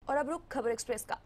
और अब रुख खबर एक्सप्रेस का।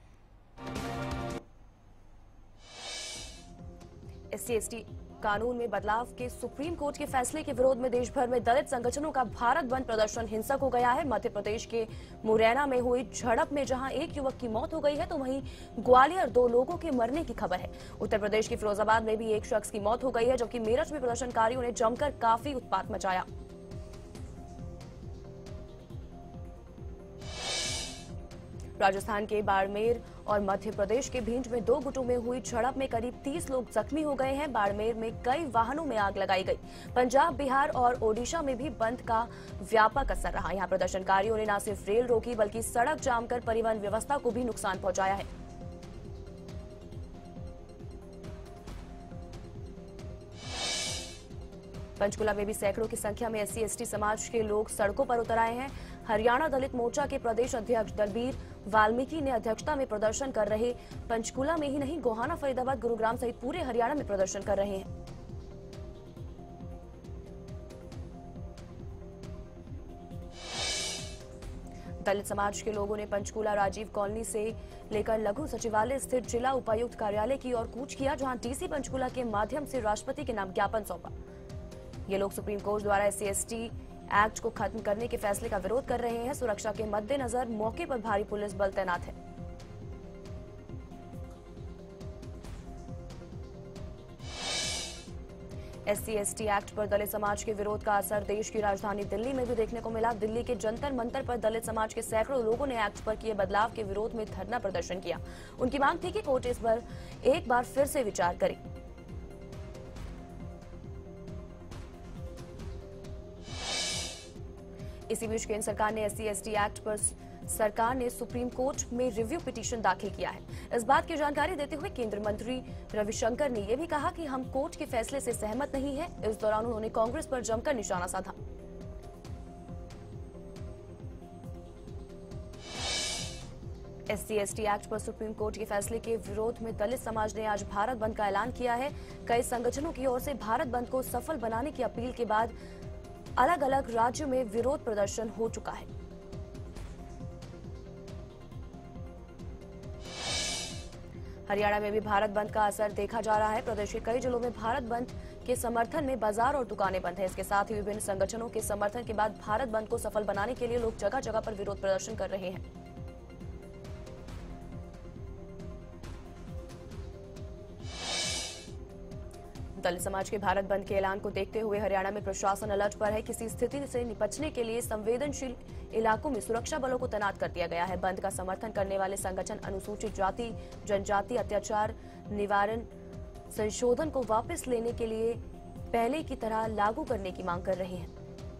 SC/ST कानून में बदलाव के सुप्रीम कोर्ट के फैसले के विरोध में देश भर में दलित संगठनों का भारत बंद प्रदर्शन हिंसक हो गया है। मध्य प्रदेश के मुरैना में हुई झड़प में जहां एक युवक की मौत हो गई है, तो वहीं ग्वालियर 2 लोगों के मरने की खबर है। उत्तर प्रदेश के फिरोजाबाद में भी एक शख्स की मौत हो गई है, जबकि मेरठ में प्रदर्शनकारियों ने जमकर काफी उत्पात मचाया। राजस्थान के बाड़मेर और मध्य प्रदेश के भिंड में 2 गुटों में हुई झड़प में करीब 30 लोग जख्मी हो गए हैं। बाड़मेर में कई वाहनों में आग लगाई गई। पंजाब, बिहार और ओडिशा में भी बंद का व्यापक असर रहा। यहां प्रदर्शनकारियों ने न सिर्फ रेल रोकी, बल्कि सड़क जाम कर परिवहन व्यवस्था को भी नुकसान पहुंचाया है। पंचकुला में भी सैकड़ों की संख्या में SC/ST समाज के लोग सड़कों पर उतर आए हैं। हरियाणा दलित मोर्चा के प्रदेश अध्यक्ष दलबीर वाल्मीकि ने अध्यक्षता में प्रदर्शन कर रहे पंचकुला में ही नहीं, गोहाना, फरीदाबाद, गुरुग्राम सहित पूरे हरियाणा में प्रदर्शन कर रहे हैं। दलित समाज के लोगों ने पंचकुला राजीव कॉलोनी से लेकर लघु सचिवालय स्थित जिला उपायुक्त कार्यालय की ओर कूच किया, जहां DC पंचकुला के माध्यम से राष्ट्रपति के नाम ज्ञापन सौंपा। ये लोग सुप्रीम कोर्ट द्वारा SC/ST एक्ट को खत्म करने के फैसले का विरोध कर रहे हैं। सुरक्षा के मद्देनजर मौके पर भारी पुलिस बल तैनात है। SC/ST एक्ट पर दलित समाज के विरोध का असर देश की राजधानी दिल्ली में भी देखने को मिला। दिल्ली के जंतर मंतर पर दलित समाज के सैकड़ों लोगों ने एक्ट पर किए बदलाव के विरोध में धरना प्रदर्शन किया। उनकी मांग थी कि कोर्ट इस पर एक बार फिर से विचार करे। इसी बीच केंद्र सरकार ने SC/ST एक्ट पर सरकार ने सुप्रीम कोर्ट में रिव्यू पिटीशन दाखिल किया है। इस बात की जानकारी देते हुए केंद्रीय मंत्री रविशंकर ने यह भी कहा कि हम कोर्ट के फैसले से सहमत नहीं है। इस दौरान उन्होंने कांग्रेस पर जमकर निशाना साधा। SC/ST एक्ट पर सुप्रीम कोर्ट के फैसले के विरोध में दलित समाज ने आज भारत बंद का ऐलान किया है। कई संगठनों की ओर से भारत बंद को सफल बनाने की अपील के बाद अलग अलग राज्यों में विरोध प्रदर्शन हो चुका है। हरियाणा में भी भारत बंद का असर देखा जा रहा है। प्रदेश के कई जिलों में भारत बंद के समर्थन में बाजार और दुकानें बंद हैं। इसके साथ ही विभिन्न संगठनों के समर्थन के बाद भारत बंद को सफल बनाने के लिए लोग जगह जगह पर विरोध प्रदर्शन कर रहे हैं। दलित समाज के भारत बंद के ऐलान को देखते हुए हरियाणा में प्रशासन अलर्ट पर है। किसी स्थिति से निपटने के लिए संवेदनशील इलाकों में सुरक्षा बलों को तैनात कर दिया गया है। बंद का समर्थन करने वाले संगठन अनुसूचित जाति जनजाति अत्याचार निवारण संशोधन को वापस लेने के लिए पहले की तरह लागू करने की मांग कर रहे हैं।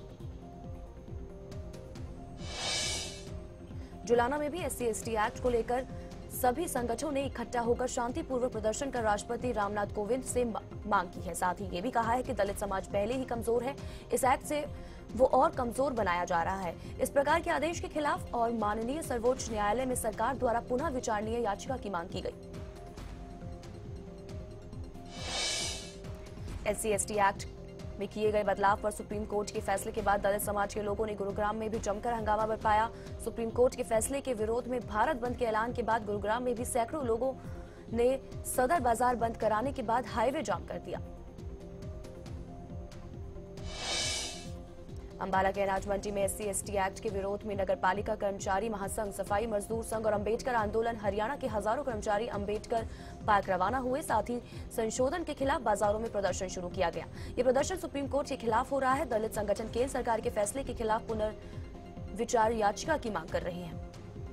जुलाना में भी SC/ST एक्ट को लेकर सभी संगठनों ने इकट्ठा होकर शांतिपूर्वक प्रदर्शन कर राष्ट्रपति रामनाथ कोविंद से मांग की है। साथ ही ये भी कहा है कि दलित समाज पहले ही कमजोर है, इस एक्ट से वो और कमजोर बनाया जा रहा है। इस प्रकार के आदेश के खिलाफ और माननीय सर्वोच्च न्यायालय में सरकार द्वारा पुनः विचारणीय याचिका की मांग की गई। SC/ST एक्ट में किए गए बदलाव पर सुप्रीम कोर्ट के फैसले के बाद दलित समाज के लोगों ने गुरुग्राम में भी जमकर हंगामा बरपाया। सुप्रीम कोर्ट के फैसले के विरोध में भारत बंद के ऐलान के बाद गुरुग्राम में भी सैकड़ों लोगों ने सदर बाजार बंद कराने के बाद हाईवे जाम कर दिया। अंबाला के अनाज मंडी में SC/ST एक्ट के विरोध में नगर पालिका कर्मचारी महासंघ, सफाई मजदूर संघ और अंबेडकर आंदोलन हरियाणा के हजारों कर्मचारी अंबेडकर पार्क रवाना हुए। साथ ही संशोधन के खिलाफ बाजारों में प्रदर्शन शुरू किया गया। ये प्रदर्शन सुप्रीम कोर्ट के खिलाफ हो रहा है। दलित संगठन केंद्र सरकार के फैसले के खिलाफ पुनर्विचार याचिका की मांग कर रहे हैं।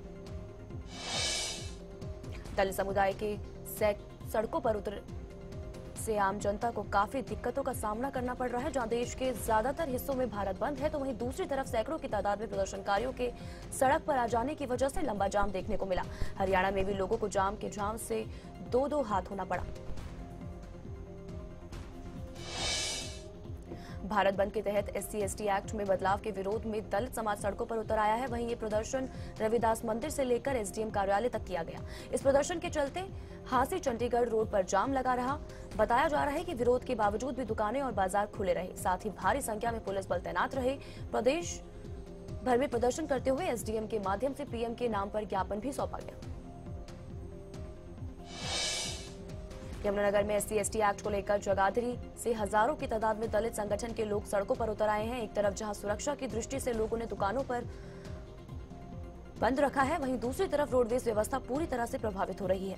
दलित समुदाय के सड़कों पर उतर से आम जनता को काफी दिक्कतों का सामना करना पड़ रहा है। जहां देश के ज्यादातर हिस्सों में भारत बंद है, तो वहीं दूसरी तरफ सैकड़ों की तादाद में प्रदर्शनकारियों के सड़क पर आ जाने की वजह से लंबा जाम देखने को मिला। हरियाणा में भी लोगों को जाम के जाम से दो हाथ होना पड़ा। भारत बंद के तहत SC/ST एक्ट में बदलाव के विरोध में दलित समाज सड़कों पर उतर आया है। वहीं ये प्रदर्शन रविदास मंदिर से लेकर SDM कार्यालय तक किया गया। इस प्रदर्शन के चलते हांसी चंडीगढ़ रोड पर जाम लगा रहा। बताया जा रहा है कि विरोध के बावजूद भी दुकानें और बाजार खुले रहे। साथ ही भारी संख्या में पुलिस बल तैनात रहे। प्रदेश भर में प्रदर्शन करते हुए एसडीएम के माध्यम से पीएम के नाम पर ज्ञापन भी सौंपा गया। यमुनानगर में एससी/एसटी एक्ट को लेकर जगाधरी से हजारों की तादाद में दलित संगठन के लोग सड़कों पर उतर आए हैं। एक तरफ जहां सुरक्षा की दृष्टि से लोगों ने दुकानों पर बंद रखा है, वहीं दूसरी तरफ रोडवेज व्यवस्था पूरी तरह से प्रभावित हो रही है।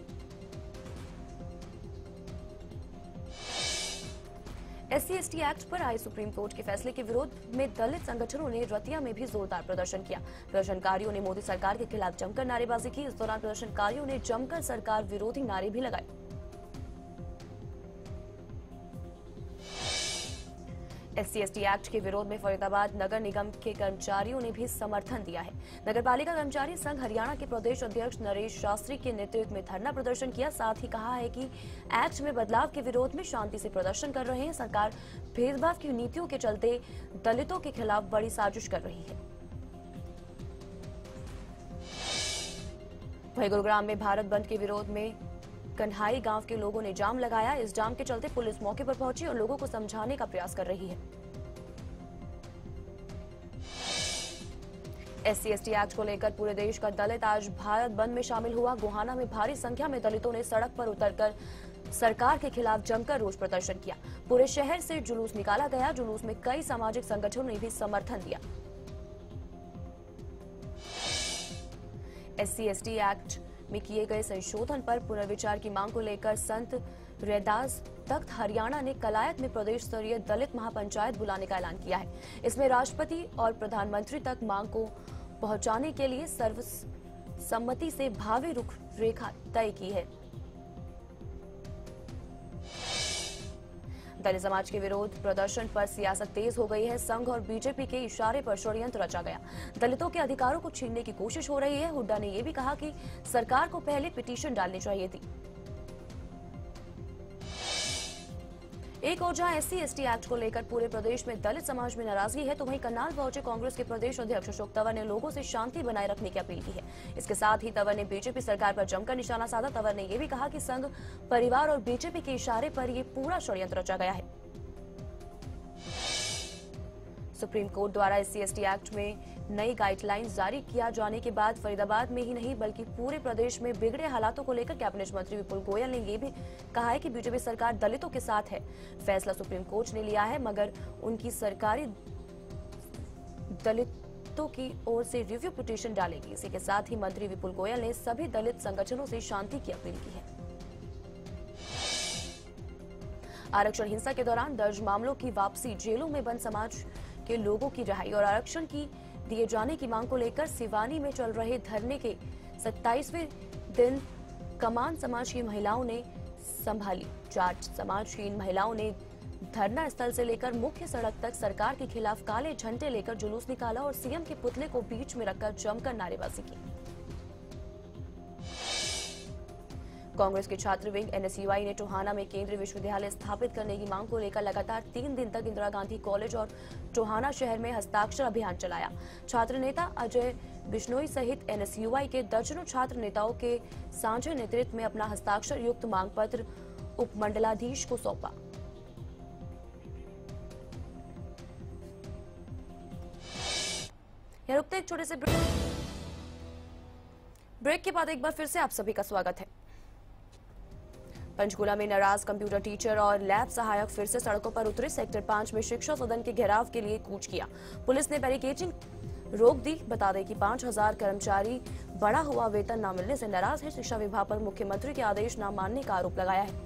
एससी/एसटी एक्ट पर आए सुप्रीम कोर्ट के फैसले के विरोध में दलित संगठनों ने रतिया में भी जोरदार प्रदर्शन किया। प्रदर्शनकारियों ने मोदी सरकार के खिलाफ जमकर नारेबाजी की। इस दौरान प्रदर्शनकारियों ने जमकर सरकार विरोधी नारे भी लगाए। एससी/एसटी एक्ट के विरोध में फरीदाबाद नगर निगम के कर्मचारियों ने भी समर्थन दिया है। नगरपालिका कर्मचारी संघ हरियाणा के प्रदेश अध्यक्ष नरेश शास्त्री के नेतृत्व में धरना प्रदर्शन किया। साथ ही कहा है कि एक्ट में बदलाव के विरोध में शांति से प्रदर्शन कर रहे हैं। सरकार भेदभाव की नीतियों के चलते दलितों के खिलाफ बड़ी साजिश कर रही है। वहीं गुरुग्राम में भारत बंद के विरोध में कन्हाई गांव के लोगों ने जाम लगाया। इस जाम के चलते पुलिस मौके पर पहुंची और लोगों को समझाने का प्रयास कर रही है। एससी/एसटी एक्ट को लेकर पूरे देश का दलित आज भारत बंद में शामिल हुआ। गोहाना में भारी संख्या में दलितों ने सड़क पर उतरकर सरकार के खिलाफ जमकर रोष प्रदर्शन किया। पूरे शहर से जुलूस निकाला गया। जुलूस में कई सामाजिक संगठनों ने भी समर्थन दिया। एससी/एसटी एक्ट में किए गए संशोधन पर पुनर्विचार की मांग को लेकर संत रैदास तख्त हरियाणा ने कलायत में प्रदेश स्तरीय दलित महापंचायत बुलाने का ऐलान किया है। इसमें राष्ट्रपति और प्रधानमंत्री तक मांग को पहुंचाने के लिए सर्वसम्मति से भावी रुख रेखा तय की है। दलित समाज के विरोध प्रदर्शन पर सियासत तेज हो गई है। संघ और बीजेपी के इशारे पर षड्यंत्र रचा गया। दलितों के अधिकारों को छीनने की कोशिश हो रही है। हुड्डा ने यह भी कहा कि सरकार को पहले पिटीशन डालनी चाहिए थी। एक और जहां एससी/एसटी एक्ट को लेकर पूरे प्रदेश में दलित समाज में नाराजगी है, तो वहीं करनाल पहुंचे कांग्रेस के प्रदेश अध्यक्ष अशोक तंवर ने लोगों से शांति बनाए रखने की अपील की है। इसके साथ ही तंवर ने बीजेपी सरकार पर जमकर निशाना साधा। तंवर ने यह भी कहा कि संघ परिवार और बीजेपी के इशारे पर यह पूरा षड्यंत्र रचा गया है। सुप्रीम कोर्ट द्वारा एससी/एसटी एक्ट में नई गाइडलाइंस जारी किया जाने के बाद फरीदाबाद में ही नहीं बल्कि पूरे प्रदेश में बिगड़े हालातों को लेकर कैबिनेट मंत्री विपुल गोयल ने यह भी कहा है कि बीजेपी सरकार दलितों के साथ है। फैसला सुप्रीम कोर्ट ने लिया है, मगर उनकी सरकारी दलितों की ओर से रिव्यू पिटीशन डालेगी। इसी के साथ ही मंत्री विपुल गोयल ने सभी दलित संगठनों से शांति की अपील की है। आरक्षण हिंसा के दौरान दर्ज मामलों की वापसी, जेलों में बंद समाज के लोगों की रिहाई और आरक्षण की दिए जाने की मांग को लेकर सिवानी में चल रहे धरने के 27वें दिन कमान समाज की महिलाओं ने संभाली। जाट समाज की इन महिलाओं ने धरना स्थल से लेकर मुख्य सड़क तक सरकार के खिलाफ काले झंडे लेकर जुलूस निकाला और सीएम के पुतले को बीच में रखकर जमकर नारेबाजी की। कांग्रेस के छात्र विंग एनएसयूआई ने टोहाना में केंद्रीय विश्वविद्यालय स्थापित करने की मांग को लेकर लगातार 3 दिन तक इंदिरा गांधी कॉलेज और टोहाना शहर में हस्ताक्षर अभियान चलाया। छात्र नेता अजय बिश्नोई सहित एनएसयूआई के दर्जनों छात्र नेताओं के साझे नेतृत्व में अपना हस्ताक्षर युक्त मांग पत्र उपमंडलाधीश को सौंपा। यहाँ रुकते एक छोटे से ब्रेक के बाद एक बार फिर से आप सभी का स्वागत है। पंचकुला में नाराज कंप्यूटर टीचर और लैब सहायक फिर से सड़कों पर उतरे। सेक्टर 5 में शिक्षा सदन के घेराव के लिए कूच किया। पुलिस ने बैरिकेडिंग रोक दी। बता दें कि 5000 कर्मचारी बढ़ा हुआ वेतन न मिलने से नाराज है। शिक्षा विभाग पर मुख्यमंत्री के आदेश न मानने का आरोप लगाया है।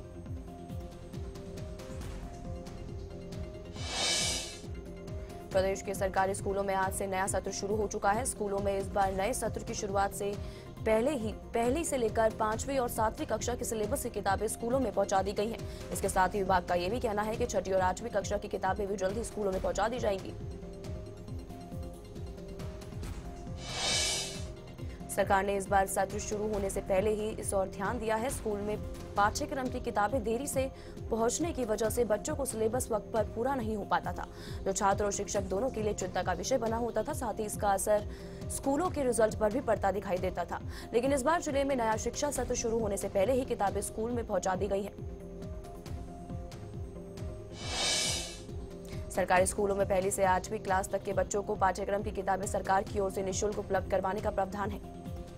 प्रदेश के सरकारी स्कूलों में आज से नया सत्र शुरू हो चुका है। स्कूलों में इस बार नए सत्र की शुरुआत से पहली से लेकर 5वीं और 7वीं कक्षा की सिलेबस की किताबें स्कूलों में पहुंचा दी गई हैं। इसके साथ ही विभाग का यह भी कहना है कि 6ठी और 8वीं कक्षा की किताबें भी जल्द ही स्कूलों में पहुंचा दी जाएंगी। सरकार ने इस बार सत्र शुरू होने से पहले ही इस ओर ध्यान दिया है। स्कूल में पाठ्यक्रम की किताबें देरी से पहुंचने की वजह से बच्चों को सिलेबस वक्त पर पूरा नहीं हो पाता था, जो छात्र और शिक्षक दोनों के लिए चिंता का विषय बना होता था। साथ ही इसका असर स्कूलों के रिजल्ट पर भी पड़ता दिखाई देता था। लेकिन इस बार जिले में नया शिक्षा सत्र शुरू होने से पहले ही किताबें स्कूल में पहुंचा दी गई है। सरकारी स्कूलों में पहली से 8वीं क्लास तक के बच्चों को पाठ्यक्रम की किताबें सरकार की ओर से निःशुल्क उपलब्ध करवाने का प्रावधान है।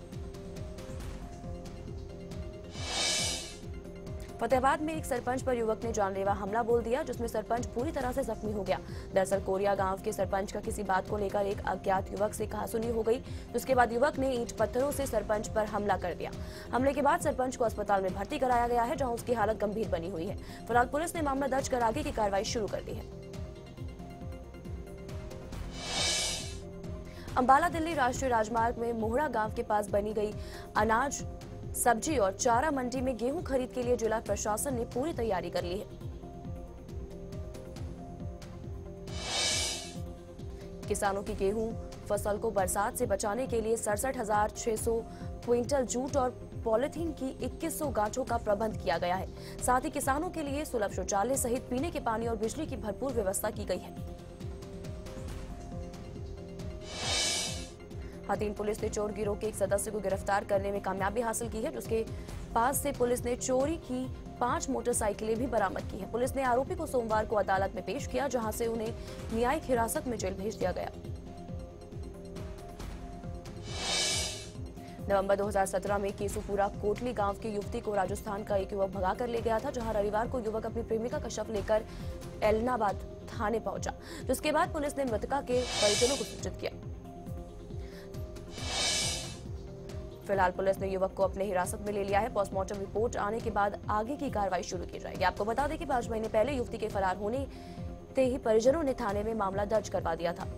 फतेहाबाद में एक सरपंच पर युवक ने जानलेवा हमला बोल दिया, जिसमें सरपंच पूरी तरह से जख्मी हो गया। दरअसल कोरिया गांव के सरपंच का किसी बात को लेकर एक अज्ञात युवक से कहासुनी हो गई। उसके बाद युवक ने ईंट पत्थरों से सरपंच पर हमला कर दिया। हमले के बाद सरपंच को अस्पताल में भर्ती कराया गया है, जहां उसकी हालत गंभीर बनी हुई है। फिलहाल पुलिस ने मामला दर्ज कर आगे की कार्रवाई शुरू कर दी है। अंबाला दिल्ली राष्ट्रीय राजमार्ग में मोहड़ा गांव के पास बनी गई अनाज, सब्जी और चारा मंडी में गेहूं खरीद के लिए जिला प्रशासन ने पूरी तैयारी कर ली है। किसानों की गेहूं फसल को बरसात से बचाने के लिए 67,600 क्विंटल जूट और पॉलिथीन की 2100 गांठों का प्रबंध किया गया है। साथ ही किसानों के लिए सुलभ शौचालय सहित पीने के पानी और बिजली की भरपूर व्यवस्था की गई है। हथीन पुलिस ने चोर गिरोह के एक सदस्य को गिरफ्तार करने में कामयाबी हासिल की है, जिसके पास से पुलिस ने चोरी की 5 मोटरसाइकिलें भी बरामद की है। पुलिस ने आरोपी को सोमवार को अदालत में पेश किया, जहां से उन्हें न्यायिक हिरासत में जेल भेज दिया गया। नवंबर 2017 में केसूपुरा कोटली गांव की युवती को राजस्थान का एक युवक भगा कर ले गया था, जहां रविवार को युवक अपनी प्रेमिका का शव लेकर एलनाबाद थाने पहुंचा, जिसके बाद पुलिस ने मृतका के परिजनों को सूचित किया। फिलहाल पुलिस ने युवक को अपने हिरासत में ले लिया है। पोस्टमार्टम रिपोर्ट आने के बाद आगे की कार्रवाई शुरू की जाएगी। आपको बता दें कि 5 महीने पहले युवती के फरार होने से ही परिजनों ने थाने में मामला दर्ज करवा दिया था।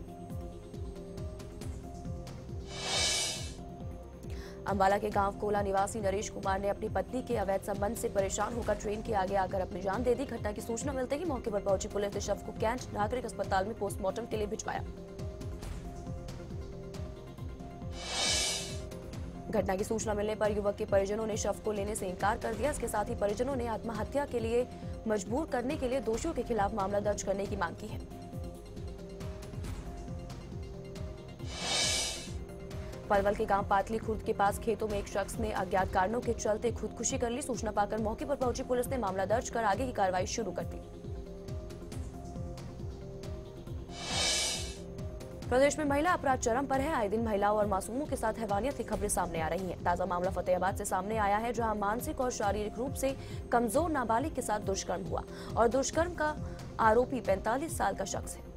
अंबाला के गांव कोला निवासी नरेश कुमार ने अपनी पत्नी के अवैध संबंध से परेशान होकर ट्रेन के आगे आकर अपनी जान दे दी। घटना की सूचना मिलते ही मौके पर पहुंची पुलिस ने शव को कैंट नागरिक अस्पताल में पोस्टमार्टम के लिए भिजवाया। घटना की सूचना मिलने पर युवक के परिजनों ने शव को लेने से इनकार कर दिया। इसके साथ ही परिजनों ने आत्महत्या के लिए मजबूर करने के लिए दोषियों के खिलाफ मामला दर्ज करने की मांग की है। पलवल के गांव पातली खुर्द के पास खेतों में एक शख्स ने अज्ञात कारणों के चलते खुदकुशी कर ली। सूचना पाकर मौके पर पहुंची पुलिस ने मामला दर्ज कर आगे की कार्रवाई शुरू कर दी। प्रदेश में महिला अपराध चरम पर है। आए दिन महिलाओं और मासूमों के साथ हैवानियत की खबरें सामने आ रही हैं। ताजा मामला फतेहाबाद से सामने आया है, जहां मानसिक और शारीरिक रूप से कमजोर नाबालिग के साथ दुष्कर्म हुआ और दुष्कर्म का आरोपी 45 साल का शख्स है।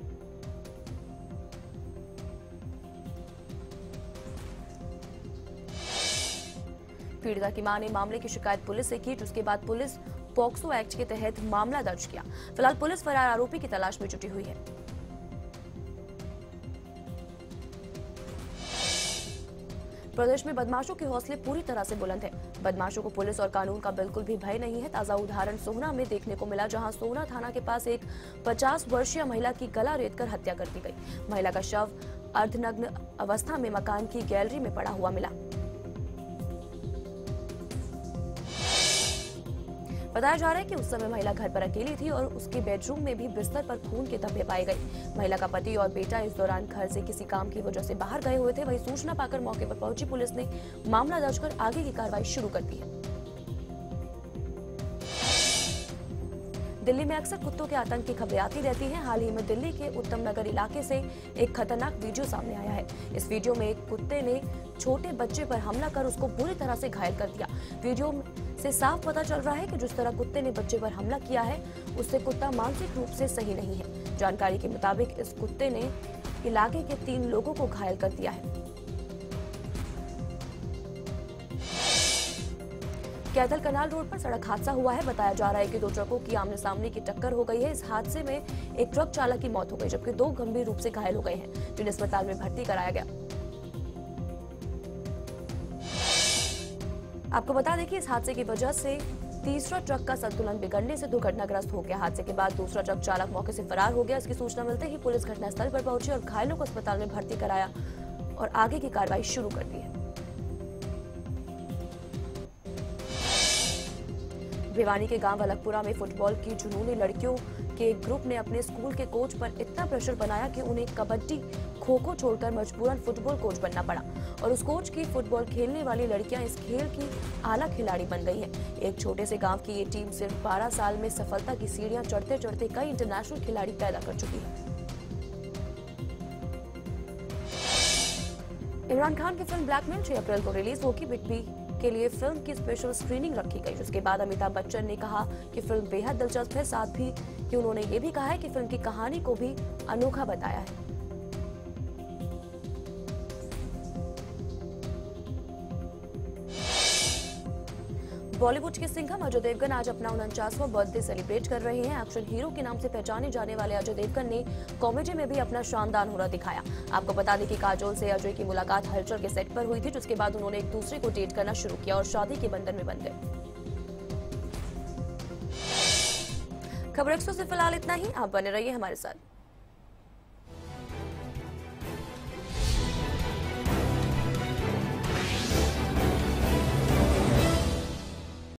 पीड़िता की मां ने मामले की शिकायत पुलिस से की, जिसके बाद पुलिस पॉक्सो एक्ट के तहत मामला दर्ज किया। फिलहाल पुलिस फरार आरोपी की तलाश में जुटी हुई है। प्रदेश में बदमाशों के हौसले पूरी तरह से बुलंद है। बदमाशों को पुलिस और कानून का बिल्कुल भी भय नहीं है। ताजा उदाहरण सोहना में देखने को मिला, जहां सोहना थाना के पास एक 50 वर्षीय महिला की गला रेतकर हत्या कर दी गई। महिला का शव अर्धनग्न अवस्था में मकान की गैलरी में पड़ा हुआ मिला। बताया जा रहा है कि उस समय महिला घर पर अकेली थी और उसके बेडरूम में भी बिस्तर पर खून के धब्बे पाए गए। महिला का पति और बेटा इस दौरान घर से किसी काम की वजह से बाहर गए हुए थे। वहीं सूचना पाकर मौके पर पहुंची पुलिस ने मामला दर्ज कर आगे की कार्रवाई शुरू कर दी है। दिल्ली में अक्सर कुत्तों के आतंक की खबरें आती रहती हैं। हाल ही में दिल्ली के उत्तम नगर इलाके से एक खतरनाक वीडियो सामने आया है। इस वीडियो में एक कुत्ते ने छोटे बच्चे पर हमला कर उसको बुरी तरह से घायल कर दिया। वीडियो से साफ पता चल रहा है कि जिस तरह कुत्ते ने बच्चे पर हमला किया है, उससे कुत्ता मानसिक रूप से सही नहीं है। जानकारी के मुताबिक इस कुत्ते ने इलाके के 3 लोगों को घायल कर दिया है। कैथल कनाल रोड पर सड़क हादसा हुआ है। बताया जा रहा है कि 2 ट्रकों की आमने सामने की टक्कर हो गई है। इस हादसे में एक ट्रक चालक की मौत हो गई, जबकि 2 गंभीर रूप से घायल हो गए हैं, जिन्हें अस्पताल में भर्ती कराया गया। आपको बता दें कि इस हादसे की वजह से तीसरा ट्रक का संतुलन बिगड़ने से दुर्घटनाग्रस्त हो गया। हादसे के बाद दूसरा ट्रक चालक मौके से फरार हो गया। इसकी सूचना मिलते ही पुलिस घटनास्थल पर पहुंची और घायलों को अस्पताल में भर्ती कराया और आगे की कार्रवाई शुरू कर दी है। भिवानी के गांव अलगपुरा में फुटबॉल की जुनूनी लड़कियों के एक ग्रुप ने अपने स्कूल के कोच पर इतना प्रेशर बनाया कि उन्हें कबड्डी खो-खो छोड़कर मजबूरन फुटबॉल कोच बनना पड़ा और उस कोच की फुटबॉल खेलने वाली लड़कियां इस खेल की आला खिलाड़ी बन गई हैं। एक छोटे से गांव की ये टीम सिर्फ 12 साल में सफलता की सीढ़ियां चढ़ते चढ़ते कई इंटरनेशनल खिलाड़ी पैदा कर चुकी है। इमरान खान की फिल्म ब्लैकमेल 6 अप्रैल को रिलीज होगी। बिग बी के लिए फिल्म की स्पेशल स्क्रीनिंग रखी गई, जिसके बाद अमिताभ बच्चन ने कहा कि फिल्म बेहद दिलचस्प है। साथ ही कि उन्होंने ये भी कहा है कि फिल्म की कहानी को भी अनोखा बताया है। बॉलीवुड के सिंघम अजय देवगन आज अपना 49वां बर्थडे सेलिब्रेट कर रहे हैं। एक्शन हीरो के नाम से पहचाने जाने वाले अजय देवगन ने कॉमेडी में भी अपना शानदार हुनर दिखाया। आपको बता दें कि काजोल से अजय की मुलाकात हलचल के सेट पर हुई थी, जिसके बाद उन्होंने एक दूसरे को डेट करना शुरू किया और शादी के बंधन में बन गए। खबर एक्सप्रेस से फिलहाल इतना ही। आप बने रहिए हमारे साथ।